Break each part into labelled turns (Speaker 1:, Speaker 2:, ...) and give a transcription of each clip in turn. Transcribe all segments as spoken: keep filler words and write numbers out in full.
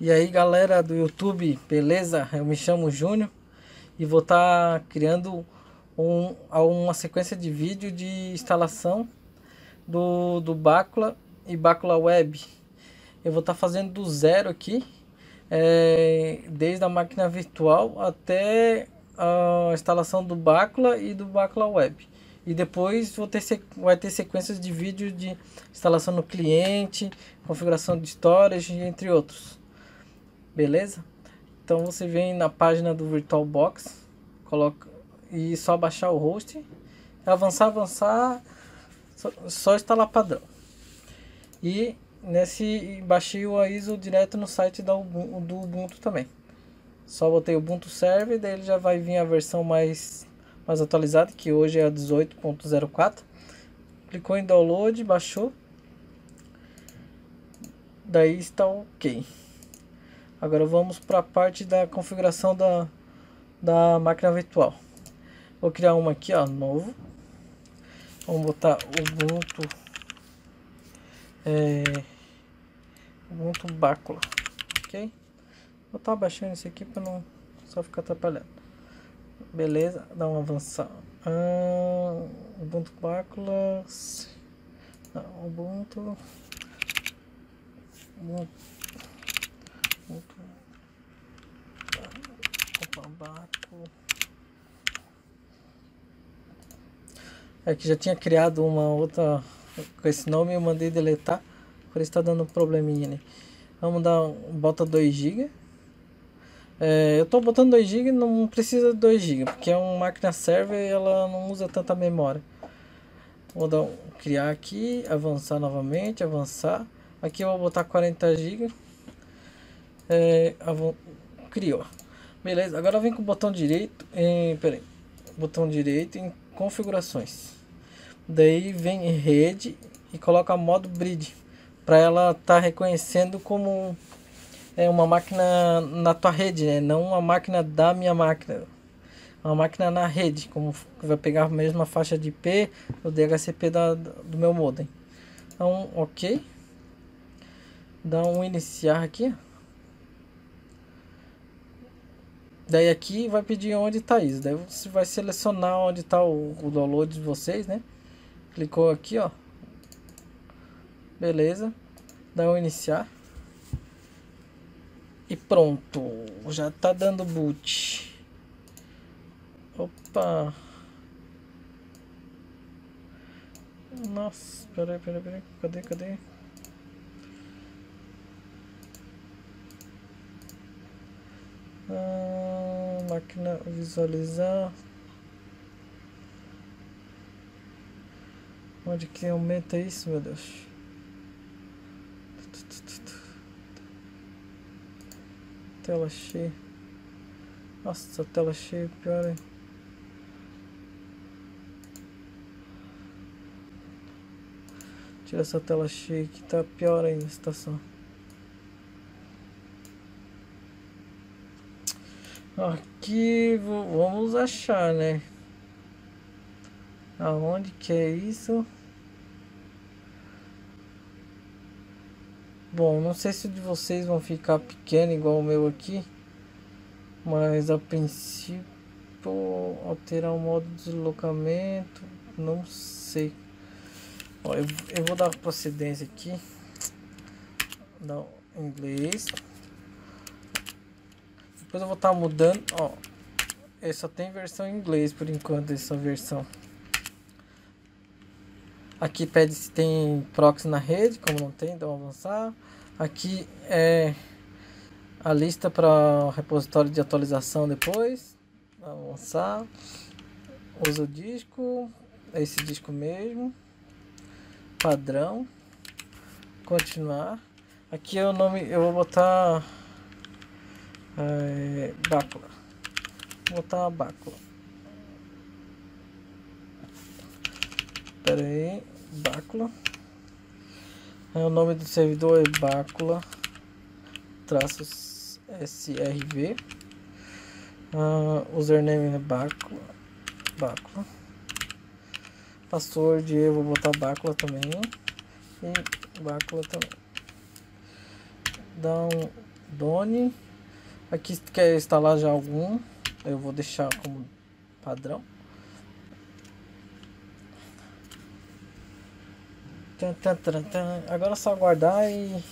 Speaker 1: E aí galera do YouTube, beleza? Eu me chamo Júnior e vou estar tá criando um, uma sequência de vídeo de instalação do, do Bacula e Bacula Web. Eu vou estar tá fazendo do zero aqui, é, desde a máquina virtual até a instalação do Bacula e do Bacula Web. E depois vou ter, vai ter sequências de vídeo de instalação no cliente, configuração de storage, entre outros. Beleza? Então você vem na página do VirtualBox, coloca e só baixar o host, avançar, avançar, só, só instalar padrão. E nesse baixei o I S O direto no site da Ubuntu, do Ubuntu também. Só botei o Ubuntu Server, daí ele já vai vir a versão mais mais atualizada, que hoje é a dezoito ponto zero quatro. Clicou em download, baixou. Daí está ok. Agora vamos para a parte da configuração da, da máquina virtual. Vou criar uma aqui, ó, novo. Vamos botar Ubuntu, é, Ubuntu Bacula, ok? Vou estar baixando isso aqui para não só ficar atrapalhando. Beleza, dá um avançar. Ah, Ubuntu Bacula, não, Ubuntu, Ubuntu. É que já tinha criado uma outra com esse nome, eu mandei deletar, por isso está dando um probleminha ali. Vamos dar, bota dois gigas. É, eu estou botando dois gigas, não precisa de dois gigas, porque é uma máquina server e ela não usa tanta memória. Vou dar, criar aqui, avançar novamente, avançar. Aqui eu vou botar quarenta gigas. É, criou. Beleza, agora vem com o botão direito em, peraí, botão direito em configurações. Daí vem em rede e coloca modo bridge para ela estar tá reconhecendo como é uma máquina na tua rede, né? Não uma máquina da minha máquina, uma máquina na rede, como vai pegar a mesma faixa de I P do D H C P da, do meu modem. Então, ok. Dá um iniciar aqui. Daí aqui vai pedir onde está isso. Daí você vai selecionar onde está o, o download de vocês, né? Clicou aqui, ó. Beleza. Dá um iniciar. E pronto. Já está dando boot. Opa. Nossa, peraí, peraí, peraí. Cadê, cadê? Ah, máquina visualizar. Onde que aumenta isso, meu Deus? Tela cheia. Nossa, tela cheia, pior aí. Tira essa tela cheia que tá pior ainda a situação. Arquivo, vamos achar, né? Aonde que é isso? Bom, não sei se o de vocês vão ficar pequeno igual o meu aqui, mas a princípio alterar o modo de deslocamento, não sei. Ó, eu, eu vou dar procedência aqui, dar inglês. Depois eu vou estar mudando, ó. Ele só tem versão em inglês por enquanto, essa versão. Aqui pede se tem proxy na rede, como não tem, então avançar. Aqui é a lista para repositório de atualização depois. Avançar. Usa o disco, esse disco mesmo. Padrão. Continuar. Aqui é o nome, eu vou botar é, Bacula. Vou botar Bacula. Pera aí, Bacula. O nome do servidor é Bacula traço S R V. Uh, username é Bacula. Bacula. Password eu vou botar Bacula também. E Bacula também. Dá um Done. Aqui se quer instalar já algum, eu vou deixar como padrão. Agora é só aguardar e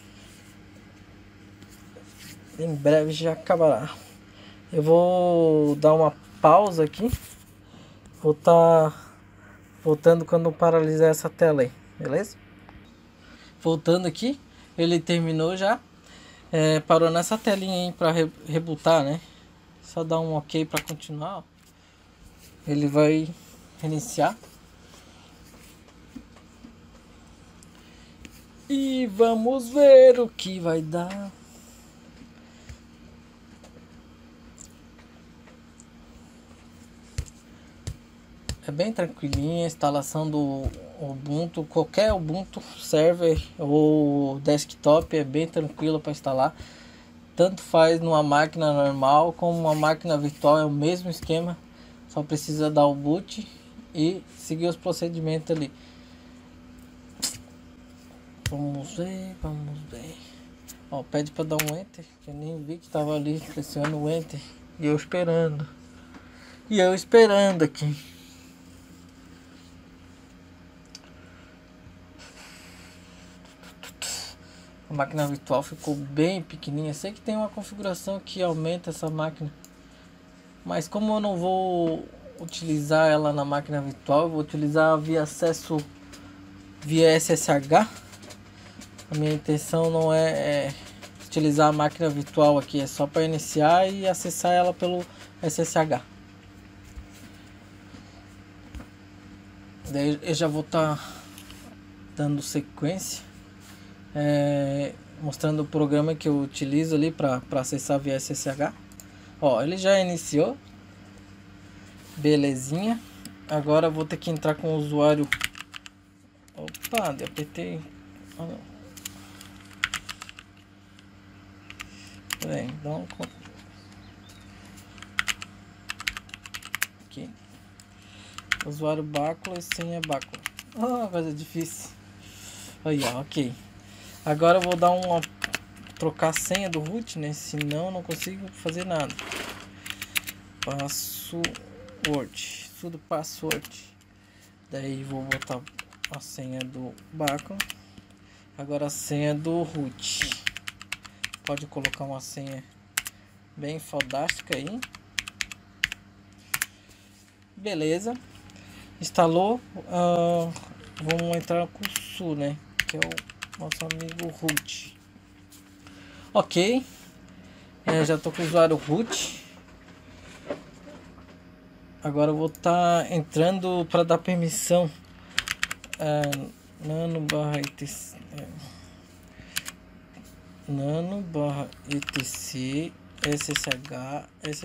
Speaker 1: em breve já acabará. Eu vou dar uma pausa aqui. Vou estar tá voltando quando paralisar essa tela aí, beleza? Voltando aqui, ele terminou já. É, parou nessa telinha aí para re rebootar, né? Só dar um ok para continuar. Ó. Ele vai reiniciar. E vamos ver o que vai dar. É bem tranquilinha a instalação do Ubuntu. Qualquer Ubuntu server ou desktop é bem tranquilo para instalar. Tanto faz numa máquina normal como uma máquina virtual, é o mesmo esquema. Só precisa dar o boot e seguir os procedimentos ali. Vamos ver, vamos ver. Ó, pede para dar um enter, que eu nem vi que tava ali pressionando o enter. E eu esperando. E eu esperando aqui. A máquina virtual ficou bem pequenininha. Sei que tem uma configuração que aumenta essa máquina, mas como eu não vou utilizar ela na máquina virtual, eu vou utilizar via acesso via S S H. A minha intenção não é, é utilizar a máquina virtual aqui, é só para iniciar e acessar ela pelo S S H. Daí eu já vou estar tá dando sequência, é, mostrando o programa que eu utilizo ali para acessar via S S H. Ó, ele já iniciou, belezinha. Agora eu vou ter que entrar com o usuário. Opa, apertei. Oh, não. Bem, dá um aqui. Usuário báculo e senha báculo. Ah, coisa difícil. Aí, ó, ok. Agora eu vou dar uma trocar a senha do root, né? Senão eu não consigo fazer nada. Password, tudo password. Daí vou botar a senha do báculo. Agora a senha do root. Pode colocar uma senha bem fodástica aí. Beleza. Instalou. Uh, vamos entrar com o Su, né? Que é o nosso amigo root. Ok. É, já tô com o usuário root. Agora eu vou estar tá entrando para dar permissão. Uh, nano barra etc. Nano barra etc ssh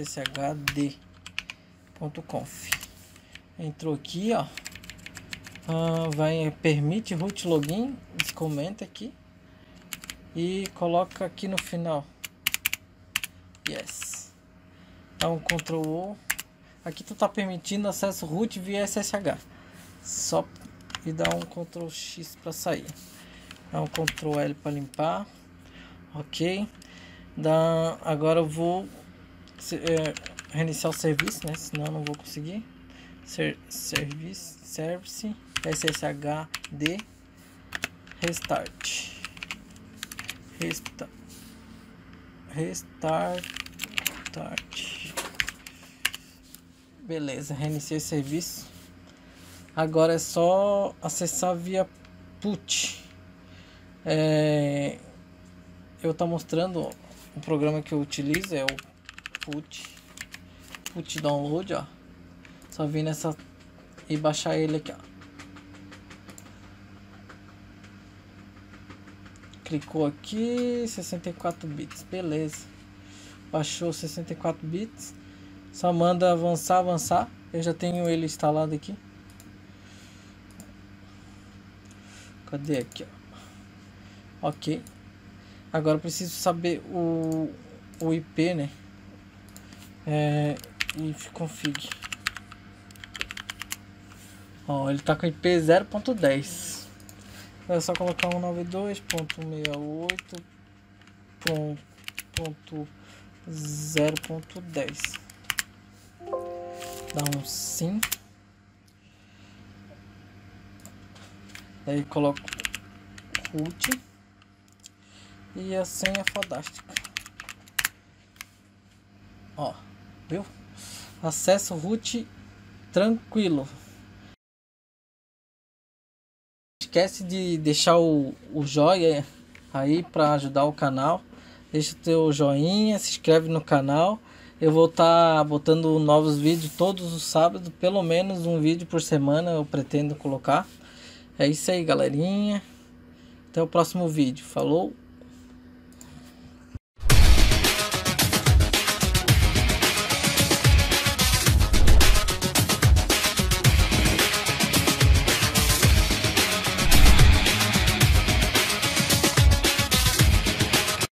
Speaker 1: sshd.conf. Entrou aqui, ó. Ah, vai permite root login. Descomenta aqui e coloca aqui no final. Yes. Dá um control O. Aqui tu tá permitindo acesso root via S S H. Só e dá um control X para sair. Dá um control L para limpar. Ok. Dá, agora eu vou é, reiniciar o serviço, né? Senão eu não vou conseguir. Ser, service, service, sshd, restart. Restart. Restart. Beleza, reiniciei o serviço. Agora é só acessar via put. É, eu tô mostrando o programa que eu utilizo, é o put. Put download, ó. Só vir nessa e baixar ele aqui, ó. Clicou aqui, sessenta e quatro bits, beleza. Baixou sessenta e quatro bits. Só manda avançar, avançar. Eu já tenho ele instalado aqui. Cadê aqui, ó? Ok. Agora eu preciso saber o, o I P, né? É, if config. Ó, ele tá com I P zero ponto dez. É só colocar cento e noventa e dois ponto sessenta e oito ponto ponto zero ponto dez. Dá um sim. Daí coloco root e a senha fodástica. Ó, viu? Acesso root tranquilo. Esquece de deixar o, o joinha aí para ajudar o canal. Deixa o teu joinha, se inscreve no canal. Eu vou estar tá botando novos vídeos todos os sábados, pelo menos um vídeo por semana eu pretendo colocar. É isso aí, galerinha. Até o próximo vídeo. Falou!